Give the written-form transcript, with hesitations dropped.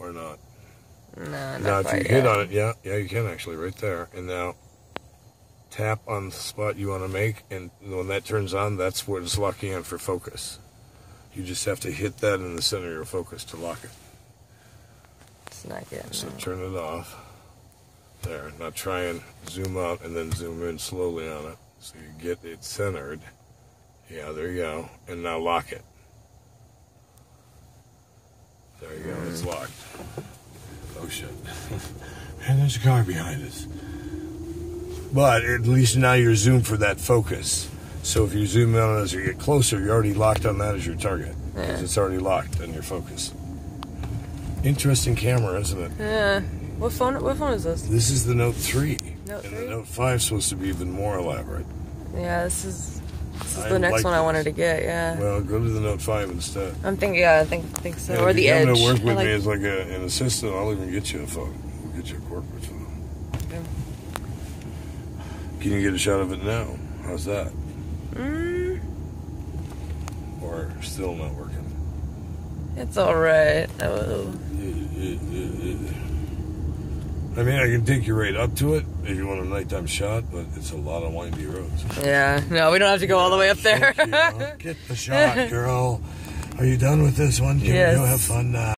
or not? No, now, not if quite you hit yet. on it, yeah, you can actually, right there. And now, tap on the spot you want to make, and when that turns on, that's what it's locking in for focus. You just have to hit that in the center of your focus to lock it. It's not getting So it. turn it off. There. Now try and zoom out and then zoom in slowly on it. So you get it centered. Yeah, there you go. And now lock it. There you go. It's locked. Oh, shit. And there's a car behind us. But at least now you're zoomed for that focus. So if you zoom in on it as you get closer, you're already locked on that as your target. Because it's already locked on your focus. Interesting camera, isn't it? Yeah. What phone is this? This is the Note 3. Note 3? And the Note 5 is supposed to be even more elaborate. Yeah, this is the next one I wanted to get, yeah. Well, go to the Note 5 instead. I'm thinking, yeah, I think so. And or if the you Edge. come to work with me as like an assistant, I'll even get you a phone. We'll get you a corporate phone. Yeah. Can you get a shot of it now? How's that? Or still not working? It's alright. Oh. I mean, I can take you right up to it if you want a nighttime shot, but it's a lot of windy roads. Yeah, no, we don't have to go all the way up there. Get the shot, girl. Are you done with this one? Can we go have fun now?